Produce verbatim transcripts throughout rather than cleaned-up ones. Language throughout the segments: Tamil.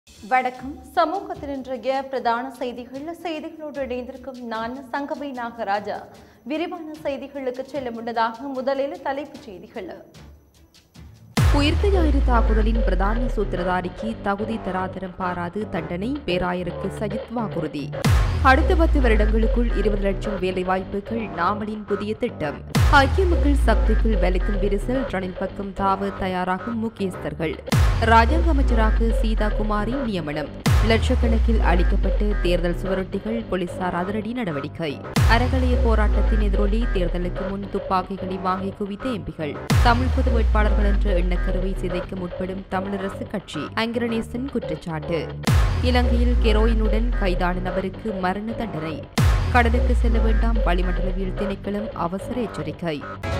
வணக்கம். சமூகத்தின் இன்றைய பிரதான செய்திகள். செய்திகளோடு இணைந்திருக்கும் நான் சங்கவி நாகராஜா. விரிவான செய்திகளுக்கு செல்ல முன்னதாக முதலில் தலைப்புச் செய்திகள். உயிர்த்த ஞாயிறு தாக்குதலின் பிரதான சூத்திரதாரிக்கு தகுதி தராதரம் பாராது தண்டனை, பேராயருக்கு சஜித் வாக்குறுதி. அடுத்த பத்து வருடங்களுக்குள் இருபது லட்சம் வேலைவாய்ப்புகள் நாமலின் புதிய திட்டம். ஐக்கிய மக்கள் சக்திக்குள் வலிக்கும் விரிசல், ரணில் பக்கம் தாவ தயாராகும் முக்கியஸ்தர்கள். ராஜாங்க அமைச்சராக சீதா குமாரி நியமனம். லட்சக்கணக்கில் அளிக்கப்பட்ட தேர்தல் சுவரொட்டிகள், போலீசார் அதிரடி நடவடிக்கை. அறகலைய போராட்டத்தின் எதிரொலி, தேர்தலுக்கு முன் துப்பாக்கிகளை வாங்கி குவித்த எம்பிகள். தமிழ் பொது வேட்பாளர்கள் என்ற எண்ணக்கருவை சிதைக்க முற்படும் தமிழரசு கட்சி, அங்கிரணேசன் குற்றச்சாட்டு. இலங்கையில் கெரோயினுடன் கைதான நபருக்கு மரண தண்டனை. கடலுக்கு செல்ல வேண்டாம், வளிமண்டலவியல் திணைக்களம் அவசர எச்சரிக்கை.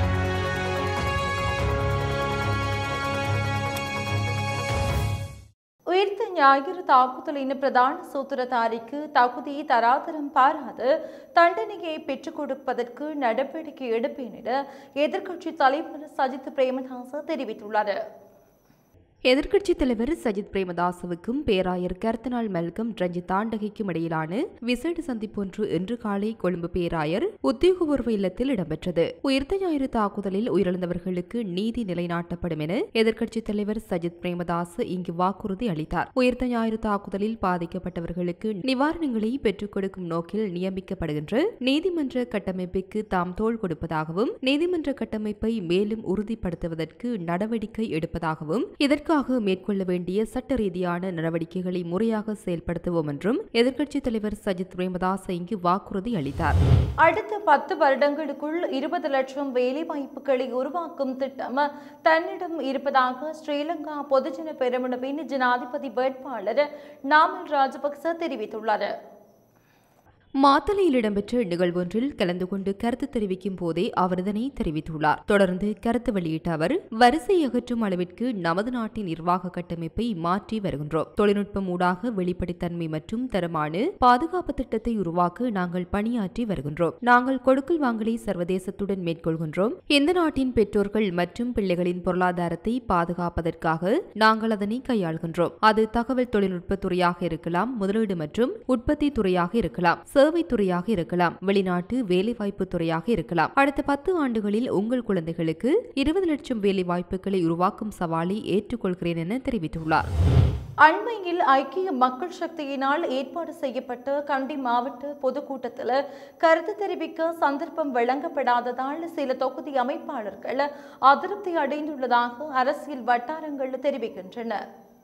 உயிர்த்த ஞாயிறு தாக்குதலின் பிரதான சூத்திரதாரிக்கு தகுதி தராதரம் பாராது தண்டனையை பெற்றுக் கொடுப்பதற்கு நடவடிக்கை எடுப்பேன் என எதிர்க்கட்சித் தலைவர் சஜித் பிரேமதாச தெரிவித்துள்ளார். எதிர்க்கட்சித் தலைவர் சஜித் பிரேமதாசவுக்கும் பேராயர் கர்தினால் மெல்கம் ரஞ்சித் தாண்டகைக்கும் இடையிலான விசேட சந்திப்பொன்று இன்று காலை கொழும்பு பேராயர் உத்தியோகபூர்வ இல்லத்தில் இடம்பெற்றது. உயிர்த்த ஞாயிறு தாக்குதலில் உயிரிழந்தவர்களுக்கு நீதி நிலைநாட்டப்படும் என எதிர்க்கட்சித் தலைவர் சஜித் பிரேமதாஸ் இங்கு வாக்குறுதி அளித்தார். உயிர்த்த ஞாயிறு தாக்குதலில் பாதிக்கப்பட்டவர்களுக்கு நிவாரணங்களை பெற்றுக் கொடுக்கும் நோக்கில் நியமிக்கப்படுகின்ற நீதிமன்ற கட்டமைப்புக்கு தாம் தோள் கொடுப்பதாகவும், நீதிமன்ற கட்டமைப்பை மேலும் உறுதிப்படுத்துவதற்கு நடவடிக்கை எடுப்பதாகவும், இதற்கு மேற்கொள்ள வேண்டிய சட்ட ரீதியான நடவடிக்கைகளை முறையாக செயல்படுத்துவோம் என்றும் எதிர்க்கட்சித் தலைவர் சஜித் பிரேமதாஸ் இங்கு வாக்குறுதி அளித்தார். அடுத்த பத்து வருடங்களுக்குள் இருபது லட்சம் வேலைவாய்ப்புகளை உருவாக்கும் திட்டம் தன்னிடம் இருப்பதாக ஸ்ரீலங்கா பொதுஜன பெரமுனவின் ஜனாதிபதி வேட்பாளர் நாமல் ராஜபக்ச தெரிவித்துள்ளார். மாத்தளையில் இடம்பெற்ற நிகழ்வொன்றில் கலந்து கொண்டு கருத்து தெரிவிக்கும் போதே அவர் இதனை தெரிவித்துள்ளார். தொடர்ந்து கருத்து வெளியிட்ட அவர், வரிசை அகற்றும் அளவிற்கு நமது நாட்டின் நிர்வாக கட்டமைப்பை மாற்றி வருகின்றோம். தொழில்நுட்பம் ஊடாக வெளிப்படைத்தன்மை மற்றும் தரமான பாதுகாப்பு திட்டத்தை உருவாக்க நாங்கள் பணியாற்றி வருகின்றோம். நாங்கள் கொடுக்கல் வாங்கலை சர்வதேசத்துடன் மேற்கொள்கின்றோம். இந்த நாட்டின் பெற்றோர்கள் மற்றும் பிள்ளைகளின் பொருளாதாரத்தை பாதுகாப்பதற்காக நாங்கள் அதனை கையாள்கின்றோம். அது தகவல் தொழில்நுட்ப துறையாக இருக்கலாம், முதலீடு மற்றும் உற்பத்தி துறையாக இருக்கலாம், சேவை துறையாக இருக்கலாம், வெளிநாட்டு வேலைவாய்ப்பு துறையாக இருக்கலாம். அடுத்த பத்து ஆண்டுகளில் உங்கள் குழந்தைகளுக்கு இருபது லட்சம் வேலை வாய்ப்புகளை உருவாக்கும் சவாலை ஏற்றுக்கொள்கிறேன் என தெரிவித்துள்ளார். அண்மையில் ஐக்கிய மக்கள் சக்தியினால் ஏற்பாடு செய்யப்பட்ட கண்டி மாவட்ட பொதுக்கூட்டத்தில் கருத்து தெரிவிக்க சந்தர்ப்பம் வழங்கப்படாததால் சில தொகுதி அமைப்பாளர்கள் அதிருப்தி அடைந்துள்ளதாக அரசியல் வட்டாரங்கள் தெரிவிக்கின்றன.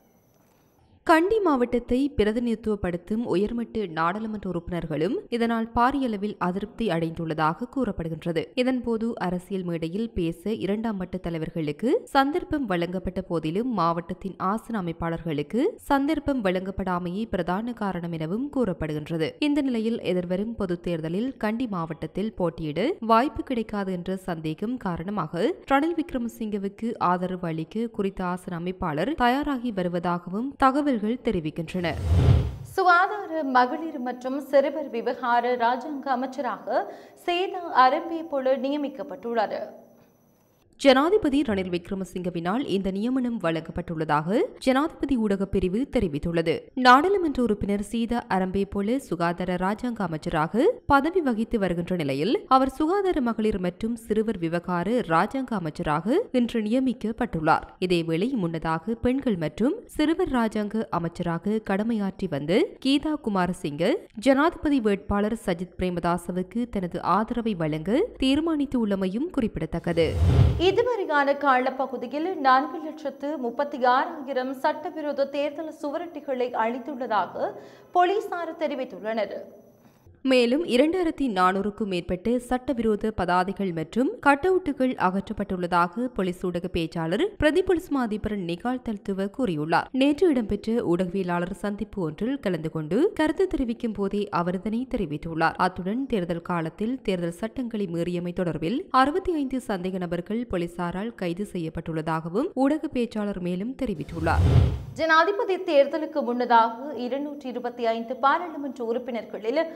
கண்டி மாவட்டத்தை பிரதிநிதித்துவப்படுத்தும் உயர்மட்ட நாடாளுமன்ற உறுப்பினர்களும் இதனால் பாரியளவில் அதிருப்தி அடைந்துள்ளதாக கூறப்படுகின்றது. இதன்போது அரசியல் மேடையில் பேச இரண்டாம் மட்ட தலைவர்களுக்கு சந்தர்ப்பம் வழங்கப்பட்ட போதிலும் மாவட்டத்தின் ஆசன அமைப்பாளர்களுக்கு சந்தர்ப்பம் வழங்கப்படாமையே பிரதான காரணம் எனவும் கூறப்படுகின்றது. இந்த நிலையில் எதிர்வரும் பொதுத் தேர்தலில் கண்டி மாவட்டத்தில் போட்டியிட வாய்ப்பு கிடைக்காது என்ற சந்தேகம் காரணமாக ரணில் விக்ரமசிங்கவுக்கு ஆதரவு அளிக்க குறித்த ஆசன அமைப்பாளர் தயாராகி வருவதாகவும் தகவல் தெரிவிக்கின்றன. சுகாதார, மகளிர் மற்றும் சிறுவர் விவகார ராஜாங்க அமைச்சராக சேதா அரம்பேபொல நியமிக்கப்பட்டுள்ளார். ஜனாதிபதி ரணில் விக்ரமசிங்கவினால் இந்த நியமனம் வழங்கப்பட்டுள்ளதாக ஜனாதிபதி ஊடகப் பிரிவு தெரிவித்துள்ளது. நாடாளுமன்ற உறுப்பினர் சீதா அரம்பேபொல சுகாதார ராஜாங்க அமைச்சராக பதவி வகித்து வருகின்ற நிலையில் அவர் சுகாதார, மகளிர் மற்றும் சிறுவர் விவகார ராஜாங்க அமைச்சராக இன்று நியமிக்கப்பட்டுள்ளார். இதேவேளை முன்னதாக பெண்கள் மற்றும் சிறுவர் ராஜாங்க அமைச்சராக கடமையாற்றி வந்த கீதா குமாரசிங்க ஜனாதிபதி வேட்பாளர் சஜித் பிரேமதாசவுக்கு தனது ஆதரவை வழங்க தீர்மானித்துள்ளமையும் குறிப்பிடத்தக்கது. இதுவரையான காலப்பகுதியில் நான்கு லட்சத்து முப்பத்தி ஆறாயிரம் சட்டவிரோத தேர்தல் சுவரொட்டிகளை அளித்துள்ளதாக போலீசார் தெரிவித்துள்ளனர். மேலும் இரண்டாயிரத்தி நானூறுக்கும் மேற்பட்ட சட்டவிரோத பதாதைகள் மற்றும் கட் அவுட்டுகள் அகற்றப்பட்டுள்ளதாக போலீஸ் ஊடக பேச்சாளர் பிரதி போலீஸ் மா அதிபர் நிகால் தல்துவ கூறியுள்ளார். நேற்று இடம்பெற்ற ஊடகவியலாளர் சந்திப்பு ஒன்றில் கலந்து கொண்டு கருத்து தெரிவிக்கும் போதே அவர் இதனை தெரிவித்துள்ளார். அத்துடன் தேர்தல் காலத்தில் தேர்தல் சட்டங்களை மீறியமை தொடர்பில் அறுபத்தி ஐந்து சந்தேக நபர்கள் போலீசாரால் கைது செய்யப்பட்டுள்ளதாகவும் ஊடக பேச்சாளர் மேலும் தெரிவித்துள்ளார். ஜனாதிபதி தேர்தலுக்கு முன்னதாக இருநூற்றி இருபத்தி ஐந்து பாராளுமன்ற உறுப்பினர்களில் பத்து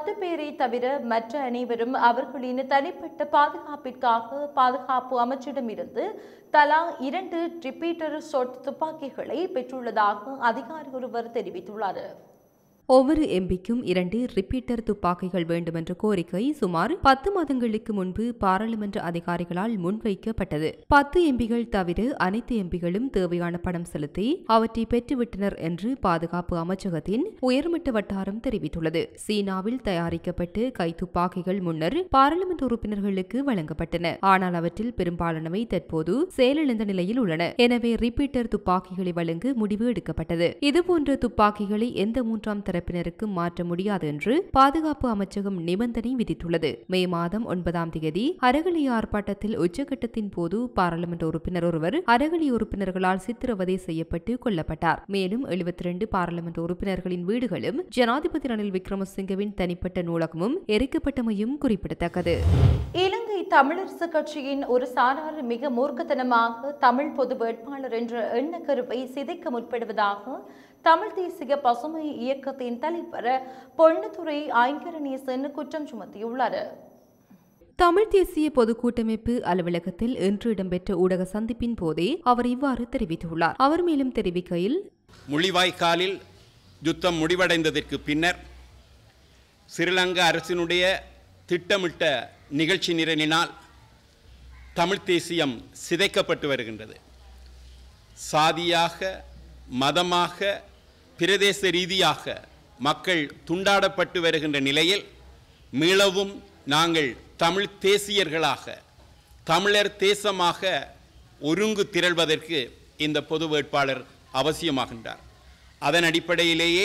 பத்து பேரை தவிர மற்ற அனைவரும் அவர்களின் தனிப்பட்ட பாதுகாப்பிற்காக பாதுகாப்பு அமைச்சிடமிருந்து தலா இரண்டு ரிப்பீட்டர் ஷாட் துப்பாக்கிகளை பெற்றுள்ளதாக அதிகாரி ஒருவர் தெரிவித்துள்ளார். ஒவ்வொரு எம்பிக்கும் இரண்டு ரிப்பீட்டர் துப்பாக்கிகள் வேண்டும் என்ற கோரிக்கை சுமார் பத்து மாதங்களுக்கு முன்பு பாராளுமன்ற அதிகாரிகளால் முன்வைக்கப்பட்டது. பத்து எம்பிகள் தவிர அனைத்து எம்பிகளும் தேவையான பணம் செலுத்தி அவற்றை பெற்றுவிட்டனர் என்று பாதுகாப்பு அமைச்சகத்தின் உயர்மட்ட வட்டாரம் தெரிவித்துள்ளது. சீனாவில் தயாரிக்கப்பட்டு கைத்துப்பாக்கிகள் முன்னர் பாராளுமன்ற உறுப்பினர்களுக்கு வழங்கப்பட்டன. ஆனால் அவற்றில் பெரும்பாலானவை தற்போது செயலிழந்த நிலையில் உள்ளன. எனவே ரிப்பீட்டர் துப்பாக்கிகளை வழங்க முடிவு எடுக்கப்பட்டது. இதுபோன்ற துப்பாக்கிகளை எந்த மூன்றாம் தரப்பினருக்கு மாற்ற முடியாது என்று பாதுகாப்பு அமைச்சகம் நிபந்தனை விதித்துள்ளது. மே மாதம் ஒன்பதாம் தேதி அறகலி ஆர்ப்பாட்டத்தில் உச்சகட்டத்தின் போது பாராளுமன்ற உறுப்பினர் ஒருவர் அறகலி உறுப்பினர்களால் சித்திரவதை செய்யப்பட்டு கொல்லப்பட்டார். மேலும் எழுபத்தி இரண்டு பாராளுமன்ற உறுப்பினர்களின் வீடுகளும் ஜனாதிபதி ரணில் விக்ரமசிங்கவின் தனிப்பட்ட நூலகமும் எரிக்கப்பட்டமையும் குறிப்பிடத்தக்கது. இலங்கை தமிழரசு கட்சியின் ஒரு சாரார் மிக மூர்க்கத்தனமாக தமிழ் பொது வேட்பாளர் என்ற எண்ணக்கருவை சிதைக்க முற்படுவதாக தமிழ் தேசிய பசுமை இயக்கத்தின் தலைவர் பொன்னுத்துறை ஐங்கரநேசன் குற்றம் சுமத்தியுள்ளார். தமிழ் தேசிய பொது கூட்டமைப்பு அலுவலகத்தில் இன்று இடம்பெற்ற ஊடக சந்திப்பின் போதே அவர் இவ்வாறு தெரிவித்துள்ளார். அவர் மேலும் தெரிவிக்கையில், முள்ளிவாய்க்காலில் யுத்தம் முடிவடைந்ததற்கு பின்னர் ஸ்ரீலங்கா அரசினுடைய திட்டமிட்ட நிகழ்ச்சி நிரலினால் தமிழ் தேசியம் சிதைக்கப்பட்டு வருகின்றது. சாதியாக, மதமாக, பிரதேச ரீதியாக மக்கள் துண்டாடப்பட்டு வருகின்ற நிலையில் மீளவும் நாங்கள் தமிழ் தேசியர்களாக, தமிழர் தேசமாக ஒருங்கு திரள்வதற்கு இந்த பொது வேட்பாளர் அவசியமாகின்றார். அதன் அடிப்படையிலேயே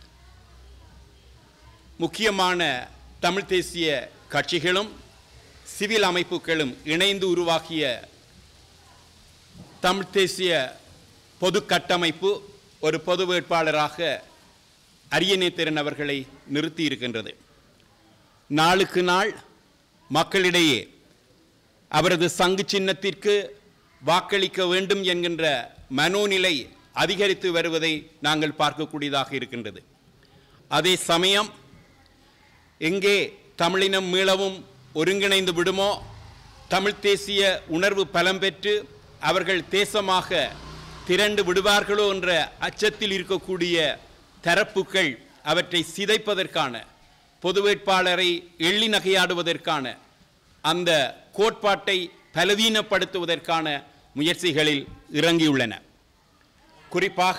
முக்கியமான தமிழ் தேசிய கட்சிகளும் சிவில் அமைப்புகளும் இணைந்து உருவாக்கிய தமிழ் தேசிய பொது கட்டமைப்பு ஒரு பொது வேட்பாளராக அரியநேத்திரன் அவர்களை நிறுத்தி இருக்கின்றது. நாளுக்கு நாள் மக்களிடையே அவரது சங்கு சின்னத்திற்கு வாக்களிக்க வேண்டும் என்கின்ற மனோநிலை அதிகரித்து வருவதை நாங்கள் பார்க்கக்கூடியதாக இருக்கின்றது. அதே சமயம் எங்கே தமிழினம் மீளவும் ஒருங்கிணைந்து விடுமோ, தமிழ் தேசிய உணர்வு பலம் பெற்று அவர்கள் தேசமாக திரண்டு விடுவார்களோ என்ற அச்சத்தில் இருக்கக்கூடிய தரப்புகள் அவற்றை சிதைப்பதற்கான, பொது வேட்பாளரை எள்ளி நகையாடுவதற்கான, அந்த கோட்பாட்டை பலவீனப்படுத்துவதற்கான முயற்சிகளில் இறங்கியுள்ளன. குறிப்பாக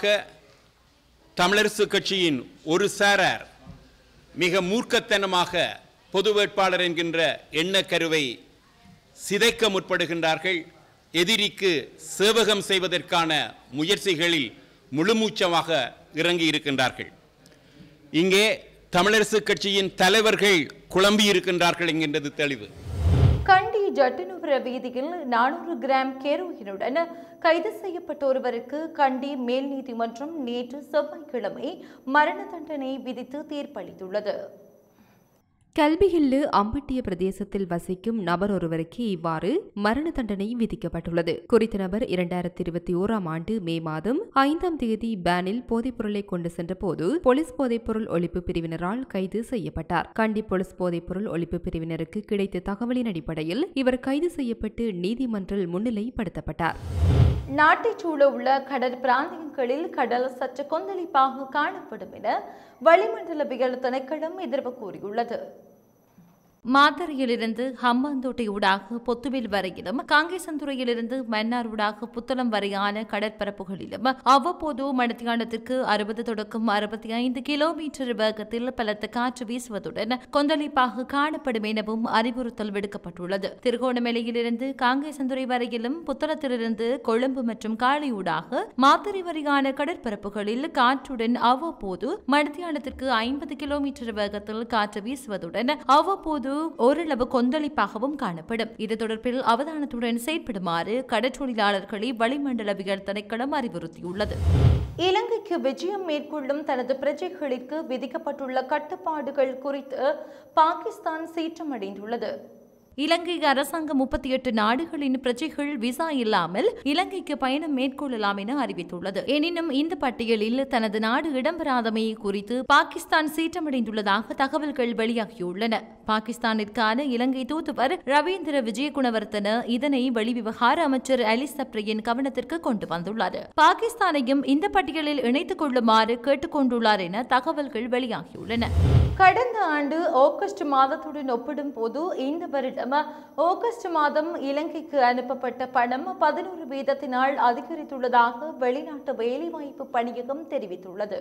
தமிழரசு கட்சியின் ஒரு சாரார் மிக மூர்க்கத்தனமாக பொது வேட்பாளர் என்கின்ற எண்ணக்கருவை சிதைக்க முற்படுகின்றார்கள். எதிரிக்கு சேவகம் செய்வதற்கான முயற்சிகளில் முழுமூச்சமாக இறங்கி இருக்கின்றார்கள். இங்கே தமிழரசு கட்சியின் தலைவர்கள் குழம்பி இருக்கின்றார்கள் என்கின்றது தெளிவு. கண்டி ஜட்டினுபுர வீதியில் நானூறு கிராம் ஹெரோயினுடன் கைது செய்யப்பட்ட ஒருவருக்கு கண்டி மேல் நீதிமன்றம் நேற்று செவ்வாய்க்கிழமை மரண தண்டனை விதித்து தீர்ப்பளித்துள்ளது. கல்விஹில்லு அம்பட்டிய பிரதேசத்தில் வசிக்கும் நபர் ஒருவருக்கு இவ்வாறு மரண தண்டனை விதிக்கப்பட்டுள்ளது. குறித்த நபர் இரண்டாயிரத்தி இருபத்தி ஓராம் ஆண்டு மே மாதம் ஐந்தாம் தேதி பேனில் போதைப்பொருளை கொண்டு சென்ற போது போலீஸ் போதைப்பொருள் ஒழிப்பு பிரிவினரால் கைது செய்யப்பட்டார். கண்டி போலீஸ் போதைப்பொருள் ஒழிப்பு பிரிவினருக்கு கிடைத்த தகவலின் அடிப்படையில் இவர் கைது செய்யப்பட்டு நீதிமன்றில் முன்னிலைப்படுத்தப்பட்டார். நாட்டைச் சூழ உள்ள கடல் பிராந்தியங்களில் கடல் சற்று கொந்தளிப்பாக காணப்படும் என வளிமண்டலவியல் திணைக்களம் எதிர்ப்பு கூறியுள்ளது. மாத்தறையிலிருந்து ஹம்பாந்தோட்டை ஊடாக பொத்துவில் வரையிலும், காங்கேசந்துறையிலிருந்து மன்னார் ஊடாக புத்தளம் வரையான கடற்பரப்புகளிலும் அவ்வப்போது மணித்தியாலத்திற்கு அறுபது தொடக்கம் அறுபத்தி ஐந்து கிலோமீட்டர் வேகத்தில் பலத்த காற்று வீசுவதுடன் கொந்தளிப்பாக காணப்படும் எனவும் அறிவுறுத்தல் விடுக்கப்பட்டுள்ளது. திருகோணமலையிலிருந்து காங்கேசந்துறை வரையிலும், புத்தளத்திலிருந்து கொழும்பு மற்றும் காலை ஊடாக மாத்தறை வரையான கடற்பரப்புகளில் காற்றுடன் அவ்வப்போது மணித்தியாலத்திற்கு ஐம்பது கிலோமீட்டர் வேகத்தில் காற்று வீசுவதுடன் அவ்வப்போது ஓரளவு கொந்தளிப்பாகவும் காணப்படும். இது தொடர்பில் அவதானத்துடன் செயற்படுமாறு கடற்றொழிலாளர்களை வளிமண்டலவியல் திணைக்களம் அறிவுறுத்தியுள்ளது. இலங்கைக்கு விஜயம் மேற்கொள்ளும் தனது பிரஜைகளுக்கு விதிக்கப்பட்டுள்ள கட்டுப்பாடுகள் குறித்து பாகிஸ்தான் சீற்றமடைந்துள்ளது. இலங்கை அரசாங்கம் முப்பத்தி எட்டு நாடுகளின் பிரஜைகள் விசா இல்லாமல் இலங்கைக்கு பயணம் மேற்கொள்ளலாம் என அறிவித்துள்ளது. எனினும் இந்த பட்டியலில் தனது நாடு இடம்பெறாதமை குறித்து பாகிஸ்தான் சீற்றமடைந்துள்ளதாக தகவல்கள் வெளியாகியுள்ளன. பாகிஸ்தானிற்கான இலங்கை தூதுவர் ரவீந்திர விஜயகுணவர்த்தன இதனை வெளிவிவகார அமைச்சர் அலிஸ் சப்ரியின் கவனத்திற்கு கொண்டு வந்துள்ளார். பாகிஸ்தானையும் இந்த பட்டியலில் இணைத்துக் கொள்ளுமாறு கேட்டுக் கொண்டுள்ளார் என தகவல்கள் வெளியாகியுள்ளன. கடந்த ஆண்டு ஆகஸ்ட் மாதத்துடன் ஒப்பிடும் போது இந்த வருடம் ஆகஸ்ட் மாதம் இலங்கைக்கு அனுப்பப்பட்ட பணம் பதினோரு வீதத்தினால் அதிகரித்துள்ளதாக வெளிநாட்டு வேலைவாய்ப்பு பணியகம் தெரிவித்துள்ளது.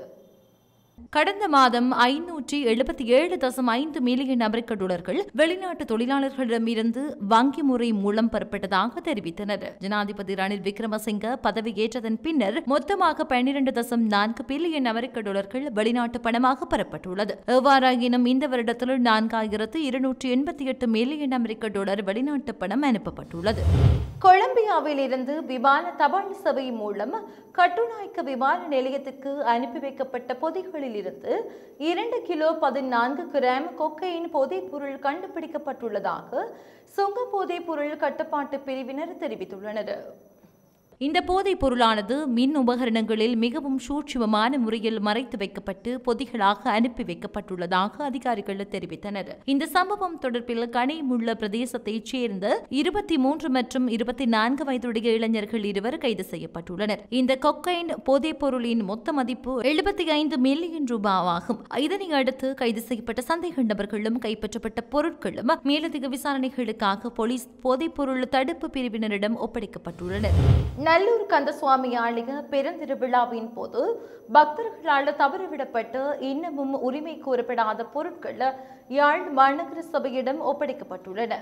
கடந்த மாதம் ஐநூற்றி எழுபத்தி ஏழு தசம் ஐந்து மில்லியன் அமெரிக்க டாலர்கள் வெளிநாட்டு தொழிலாளர்களிடமிருந்து வங்கி முறை மூலம் பெறப்பட்டதாக தெரிவித்தனர். ஜனாதிபதி ரணில் விக்ரமசிங்க பதவியேற்றதன் பின்னர் மொத்தமாக பன்னிரண்டு தசம் நான்கு பில்லியன் அமெரிக்க டாலர்கள் வெளிநாட்டு பணமாக பெறப்பட்டுள்ளது. எவ்வாறாயினும் இந்த வருடத்தில் நான்காயிரத்து இருநூற்றி எண்பத்தி எட்டு மில்லியன் அமெரிக்க டாலர் வெளிநாட்டு பணம் அனுப்பப்பட்டுள்ளது. கொலம்பியாவில் இருந்து விமான தபால் சேவை மூலம் கட்டுநாயக்க விமான நிலையத்திற்கு அனுப்பி வைக்கப்பட்ட பொதிகளில் இருந்து இரண்டு கிலோ பதினான்கு கிராம் கொக்கையின் போதைப் பொருள் கண்டுபிடிக்கப்பட்டுள்ளதாக சுங்க போதைப் பொருள் கட்டுப்பாட்டு பிரிவினர் தெரிவித்துள்ளனர். இந்த போதைப் பொருளானது மின் உபகரணங்களில் மிகவும் சூட்சுமமான முறையில் மறைத்து வைக்கப்பட்டு பொதிகளாக அனுப்பி வைக்கப்பட்டுள்ளதாக அதிகாரிகள் தெரிவித்தனர். இந்த சம்பவம் தொடர்பில் கனிமுள்ள பிரதேசத்தைச் சேர்ந்த இருபத்தி மூன்று மற்றும் இருபத்தி நான்கு வயதுடைய இளைஞர்கள் இருவர் கைது செய்யப்பட்டுள்ளனர். இந்த கொக்கைன் போதைப் பொருளின் மொத்த மதிப்பு எழுபத்தி ஐந்து மில்லியன் ரூபாவாகும். இதனை அடுத்து கைது செய்யப்பட்ட சந்தேக நபர்களும் கைப்பற்றப்பட்ட பொருட்களும் மேலதிக விசாரணைகளுக்காக போலீஸ் போதைப் பொருள் தடுப்பு பிரிவினரிடம் ஒப்படைக்கப்பட்டுள்ளனர். நல்லூர் கந்தசுவாமி ஆலய பெருந்திருவிழாவின் போது பக்தர்களால் தவறவிடப்பட்டு இன்னமும் உரிமை கோரப்படாத பொருட்கள் யாழ் மாநகர சபையிடம் ஒப்படைக்கப்பட்டுள்ளன.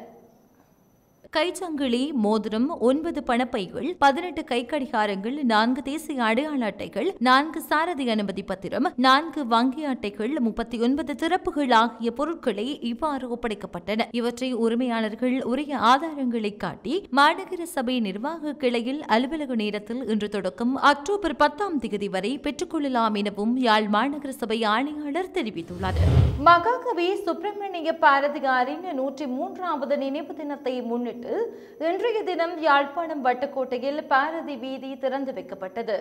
கைச்சங்கிலி, மோதிரம், ஒன்பது பணப்பைகள், பதினெட்டு கைக்கடிகாரங்கள், நான்கு தேசிய அடையாள அட்டைகள், நான்கு சாரதி அனுமதி பத்திரம், நான்கு வங்கி அட்டைகள், முப்பத்தி ஒன்பது திறப்புகள் ஆகிய பொருட்களை இவ்வாறு ஒப்படைக்கப்பட்டன. இவற்றை உரிமையாளர்கள் உரிய ஆதாரங்களை காட்டி மாநகர சபை நிர்வாக கிளையில் அலுவலக நேரத்தில் இன்று தொடக்கம் அக்டோபர் பத்தாம் தேதி வரை பெற்றுக்கொள்ளலாம் எனவும் யாழ் மாநகர சபை ஆணையாளர் தெரிவித்துள்ளார். மகாகவி சுப்பிரமணிய பாரதியாரின் நூற்றி மூன்றாவது நினைவு தினத்தை முன்னிட்டு இன்றைய தினம் யாழ்ப்பாணம் வட்டுக்கோட்டையில் பாரதி வீதி திறந்து வைக்கப்பட்டது.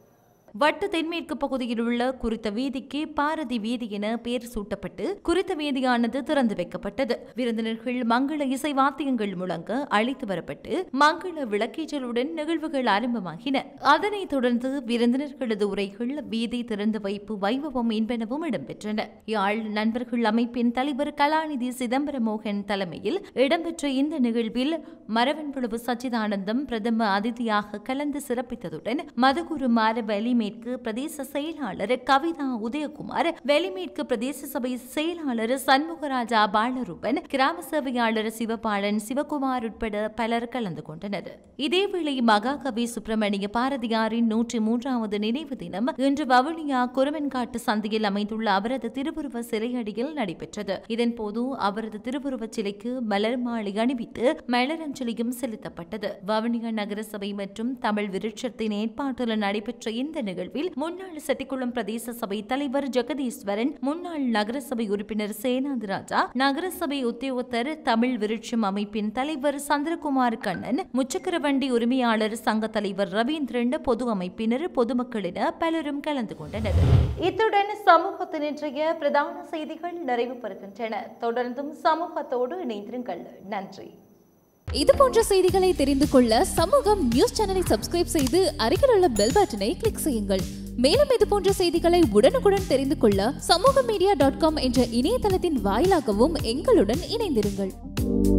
வட்டு தென்மேற்கு பகுதியில் உள்ள குறித்த வீதிக்கு பாரதி வீதி என பெயர் சூட்டப்பட்டு குறித்த வீதியானது திறந்து வைக்கப்பட்டது. விருந்தினர்கள் மங்கள இசை வாத்தியங்கள் முழங்க அழைத்து வரப்பட்டு மங்கள விளக்கேற்றலுடன் நிகழ்வுகள் ஆரம்பமாகின. அதனைத் தொடர்ந்து விருந்தினர்களது உரைகள், வீதி திறந்து வைப்பு வைபவம் என்பனவும் இடம்பெற்றன. யாழ் நண்பர்கள் அமைப்பின் தலைவர் கலாநிதி சிதம்பர மோகன் தலைமையில் இடம்பெற்ற இந்த நிகழ்வில் மரவன்புழுவு சச்சிதானந்தம் பிரதம அதிதியாக கலந்து சிறப்பித்ததுடன் மதுகுரு மார வெளி மேற்கு பிரதேச செயலாளர் கவிதா உதயகுமார், வெளிமேற்கு பிரதேச சபை செயலாளர் சண்முகராஜா பாலரூபன், கிராம சேவையாளர் சிவபாலன், சிவகுமார் உட்பட பலர் கலந்து கொண்டனர். இதேவேளை மகாகவி சுப்பிரமணிய பாரதியாரின் நூற்றி மூன்றாவது நினைவு தினம் இன்று வவுனியா குருவன்காட்டு சந்தையில் அமைந்துள்ள அவரது திருவுருவ சிலையடியில் நடைபெற்றது. இதன்போது அவரது திருவுருவச் சிலைக்கு மலர் மாலை அணிவித்து மலரஞ்சலியும் செலுத்தப்பட்டது. வவுனியா நகரசபை மற்றும் தமிழ் விருட்சத்தின் ஏற்பாட்டில் நடைபெற்ற இந்த நிகழ்வில் முன்னாள் செட்டிக்குளம் பிரதேச சபை தலைவர் ஜெகதீஸ்வரன், முன்னாள் நகரசபை உறுப்பினர் சேனாதிராஜா, நகரசபை உத்தியோகத்தர், தமிழ் விருட்சம் அமைப்பின் தலைவர் சந்திரகுமார் கண்ணன், முச்சக்கரவண்டி உரிமையாளர் சங்க தலைவர் ரவீந்திரன், பொது அமைப்பினர், பொதுமக்கள் என பலரும் கலந்து கொண்டனர். இத்துடன் சமூகத்தின் இன்றைய பிரதான செய்திகள் நிறைவு பெறுகின்றன. தொடர்ந்தும் சமூகத்தோடு இணைந்திருங்கள். நன்றி. இது போன்ற செய்திகளை தெரிந்து கொள்ள சமூகம் நியூஸ் சேனலை சப்ஸ்கிரைப் செய்து அருகில் உள்ள பெல் பட்டனை கிளிக் செய்யுங்கள். மேலும் இது போன்ற செய்திகளை உடனுக்குடன் தெரிந்து கொள்ள சமூக மீடியா டாட் காம் என்ற இணையதளத்தின் வாயிலாகவும் எங்களுடன் இணைந்திருங்கள்.